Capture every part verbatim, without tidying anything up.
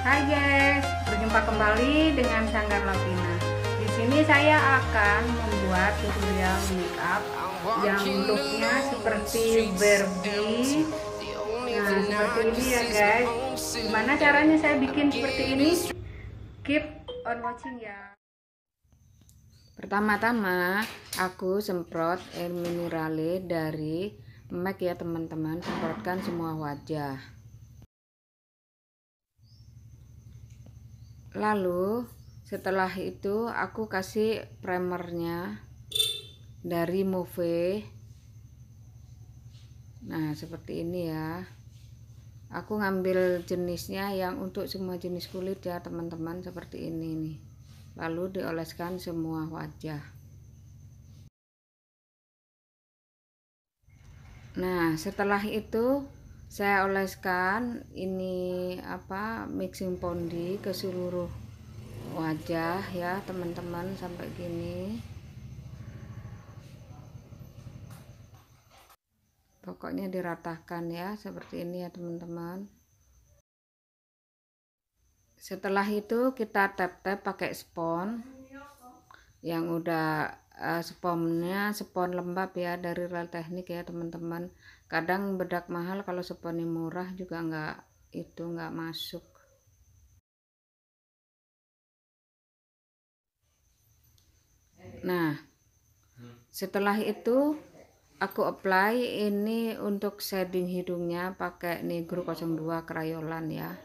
Hai guys, berjumpa kembali dengan Sanggar Lovina. Di sini saya akan membuat tutorial makeup yang looknya seperti Barbie. Nah, seperti ini ya guys. Gimana caranya saya bikin seperti ini? Keep on watching ya. Pertama-tama aku semprot air minerale dari M A C ya teman-teman. Semprotkan semua wajah. Lalu setelah itu aku kasih primernya dari Move. Nah seperti ini ya. Aku ngambil jenisnya yang untuk semua jenis kulit ya teman-teman, seperti ini nih. Lalu dioleskan semua wajah. Nah setelah itu saya oleskan ini apa mixing pondy ke seluruh wajah ya teman-teman, sampai gini. Pokoknya diratakan ya seperti ini ya teman-teman. Setelah itu kita tap-tap pakai spons yang udah uh, sponnya spons lembab ya dari Real Technique ya teman-teman. Kadang bedak mahal kalau sponnya murah juga nggak itu nggak masuk. Nah setelah itu aku apply ini untuk shading hidungnya pakai Negro nol dua Crayolan ya.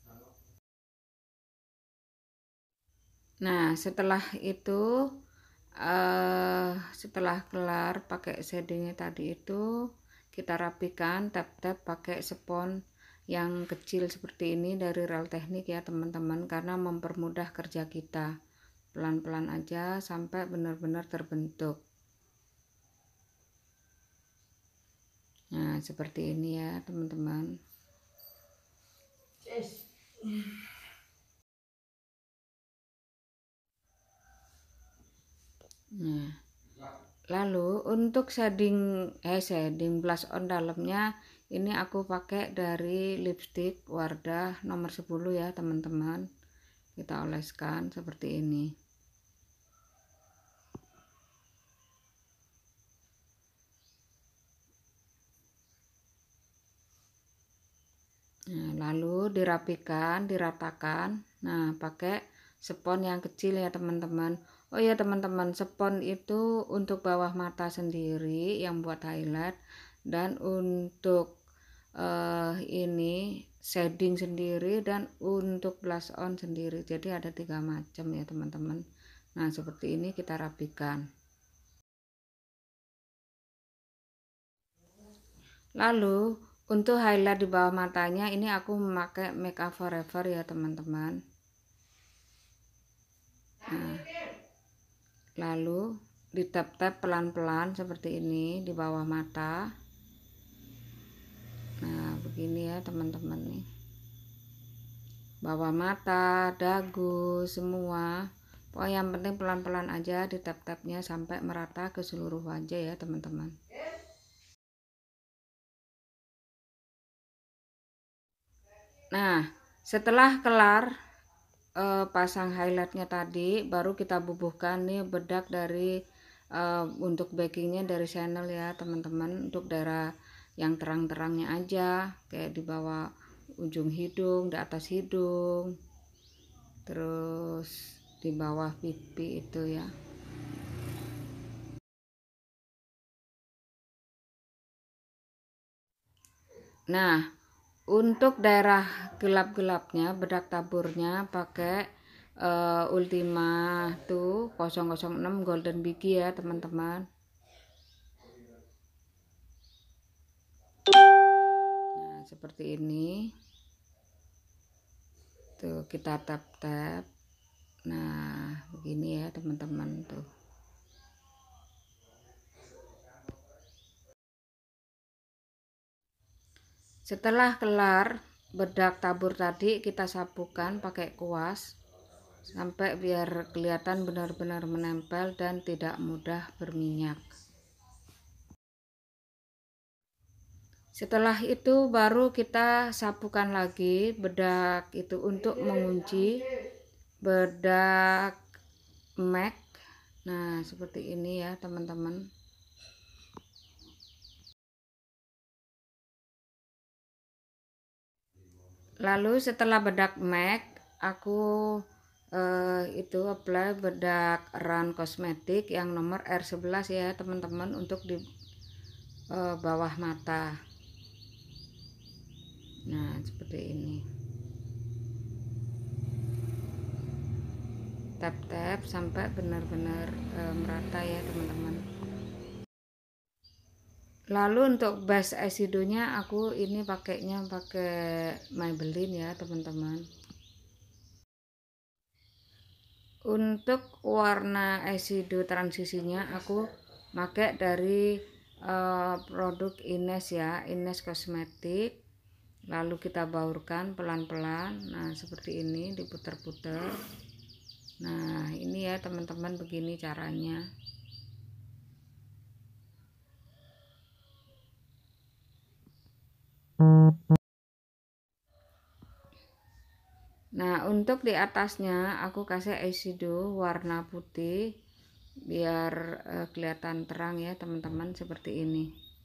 Nah setelah itu uh, setelah kelar pakai shadingnya tadi itu kita rapikan, tap-tap pakai spons yang kecil seperti ini dari Real Technique ya teman-teman, karena mempermudah kerja kita. Pelan-pelan aja sampai benar-benar terbentuk. Nah seperti ini ya teman-teman. Nah lalu untuk shading eh shading blush on dalamnya ini aku pakai dari lipstick Wardah nomor sepuluh ya teman-teman. Kita oleskan seperti ini. Nah, lalu dirapikan, diratakan. Nah, pakai spons yang kecil ya teman-teman. Oh ya teman-teman, spons itu untuk bawah mata sendiri yang buat highlight, dan untuk uh, ini shading sendiri, dan untuk blush on sendiri. Jadi ada tiga macam ya teman-teman. Nah, seperti ini kita rapikan. Lalu untuk highlight di bawah matanya ini aku memakai Make Up Forever ya teman-teman. Nah, lalu ditap-tap pelan-pelan seperti ini di bawah mata. Nah begini ya teman-teman nih, bawah mata, dagu, semua. Pokoknya yang penting pelan-pelan aja ditap-tapnya sampai merata ke seluruh wajah ya teman-teman. Nah setelah kelar eh, pasang highlightnya tadi, baru kita bubuhkan nih bedak dari eh, untuk backingnya dari Chanel ya teman-teman, untuk daerah yang terang-terangnya aja, kayak di bawah ujung hidung, di atas hidung, terus di bawah pipi itu ya. Nah untuk daerah gelap-gelapnya bedak taburnya pakai uh, Ultima tuh nol nol enam Golden Biggie ya teman-teman. Nah seperti ini tuh, kita tap-tap. Nah begini ya teman-teman tuh. Setelah kelar bedak tabur tadi, kita sapukan pakai kuas sampai biar kelihatan benar-benar menempel dan tidak mudah berminyak. Setelah itu baru kita sapukan lagi bedak itu untuk mengunci bedak MAC. Nah, seperti ini ya teman-teman. Lalu setelah bedak MAC, aku eh, itu apply bedak Run Kosmetik yang nomor R sebelas ya teman-teman, untuk di eh, bawah mata. Nah, seperti ini. Tap-tap sampai benar-benar eh, merata ya teman-teman. Lalu untuk base eyeshadow-nya aku ini pakainya pakai Maybelline ya teman-teman. Untuk warna eyeshadow transisinya aku pakai dari uh, produk Ines ya, Ines Kosmetik. Lalu kita baurkan pelan-pelan. Nah, seperti ini diputar-putar. Nah, ini ya teman-teman, begini caranya. Nah, untuk di atasnya aku kasih eyeshadow warna putih biar uh, kelihatan terang ya teman-teman, seperti ini.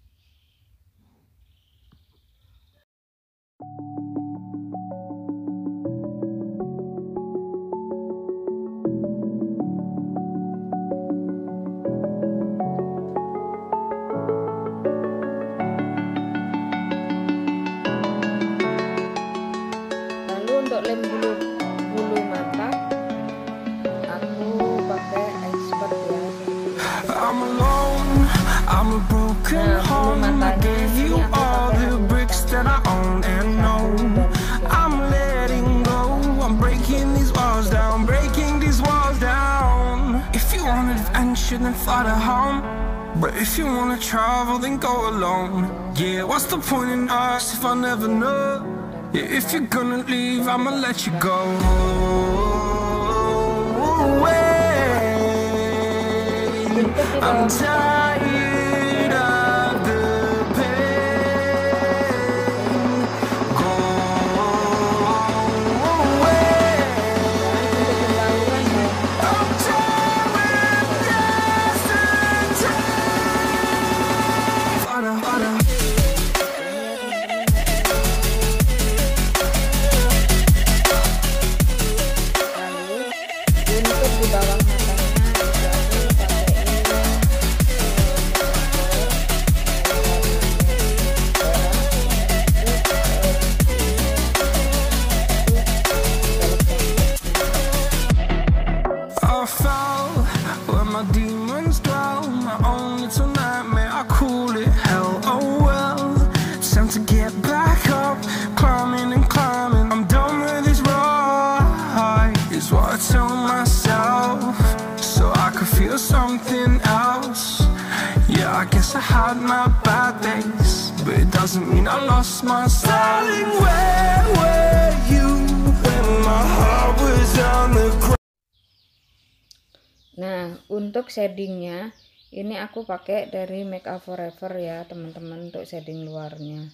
Lalu untuk lem bulu bulu mata aku pakai expert ya. I'm alone, I'm a broken home. I gave you all the bricks that I own and know. I'm letting go, I'm breaking these walls down, breaking these walls down. If you want adventure, then fly to home. But if you wanna travel, then go alone. Yeah, what's the point in us if I never know? Yeah, if you're gonna leave, I'ma let you go. I'm tired of the pain. Go away. I'm tired with yesterday. Harder, harder. Untuk di bawah matanya I fell where my demons dwell. My own little nightmare, I call it hell. Oh well, it's time to get back up, climbing and climbing. I'm done with this ride, is what I tell myself, so I could feel something else. Yeah, I guess I had my bad days, but it doesn't mean I lost my style. Darling, where were you when my heart was on the ground? Nah, untuk shadingnya ini aku pakai dari Make Up Forever ya teman-teman, untuk shading luarnya.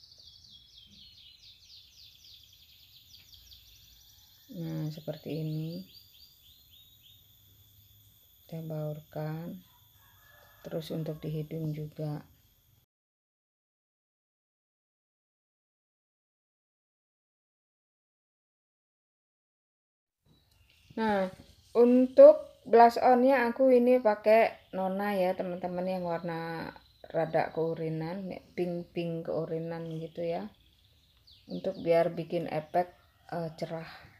Nah, seperti ini. Kita baurkan. Terus untuk di hidung juga. Nah, untuk blush onnya aku ini pakai Nona ya teman-teman, yang warna rada keurinan, pink-pink keurinan gitu ya, untuk biar bikin efek uh, cerah.